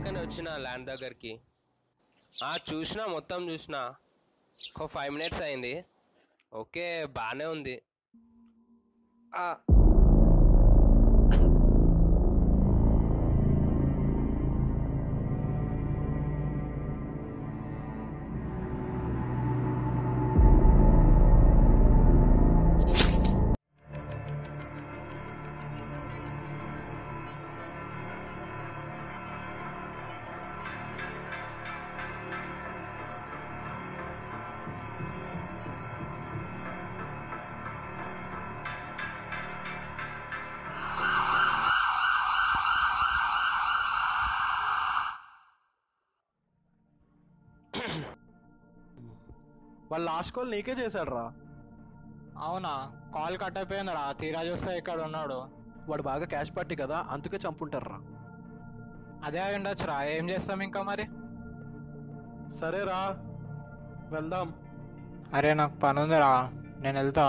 ఇందాకనే వచ్చిన ల్యాండ్ దగ్గరికి. చూసినా, మొత్తం చూసినా. ఒక 5 minutes అయింది. ఓకే, బాగానే ఉంది. వాళ్ళు లాస్ట్ కాల్ నీకే చేశాడు రా. అవునా? కాల్ కట్ అయిపోయింది రా. తీరా చూస్తే ఇక్కడ ఉన్నాడు. వాడు బాగా క్యాష్ పార్టీ కదా, అందుకే చంపుంటారు రా. అదే అయి ఉండొచ్చు రా. ఏం చేస్తాం ఇంకా మరి? సరే రా, వెళ్దాం. అరే నాకు పని ఉంది రా, నేను వెళ్తా.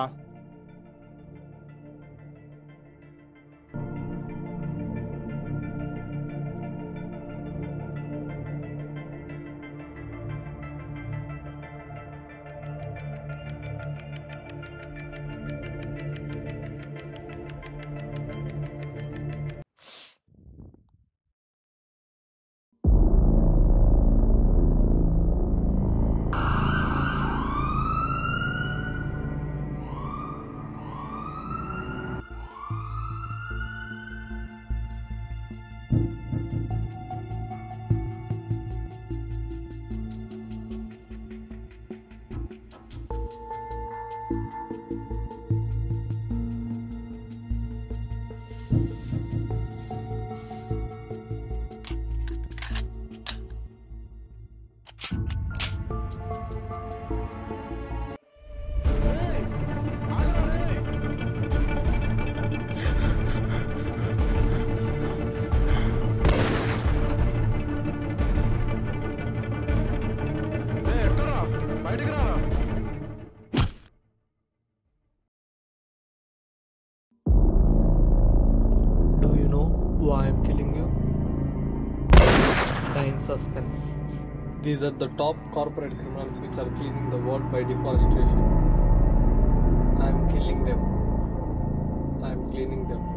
బయటికి రారా. Do you know why I'm killing you? Die in suspense. These are the top corporate criminals which are cleaning the world by deforestation. I'm killing them. I'm cleaning them.